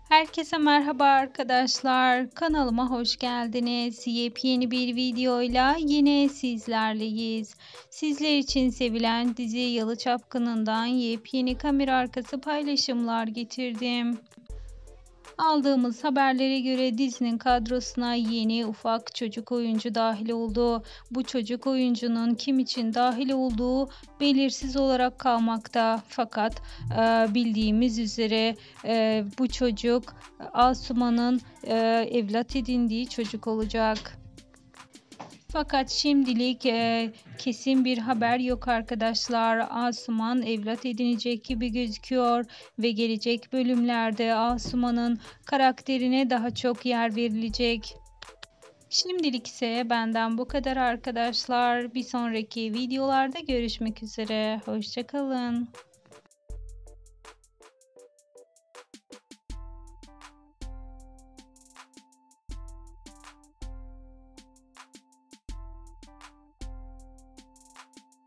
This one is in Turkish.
Herkese merhaba arkadaşlar. Kanalıma hoş geldiniz. Yepyeni bir videoyla yine sizlerleyiz. Sizler için sevilen dizi Yalı Çapkını'ndan yepyeni kamera arkası paylaşımlar getirdim. Aldığımız haberlere göre dizinin kadrosuna yeni ufak çocuk oyuncu dahil oldu. Bu çocuk oyuncunun kim için dahil olduğu belirsiz olarak kalmakta. Fakat bildiğimiz üzere bu çocuk Asuman'ın evlat edindiği çocuk olacak. Fakat şimdilik kesin bir haber yok arkadaşlar. Asuman evlat edinecek gibi gözüküyor ve gelecek bölümlerde Asuman'ın karakterine daha çok yer verilecek. Şimdilik ise benden bu kadar arkadaşlar. Bir sonraki videolarda görüşmek üzere. Hoşça kalın.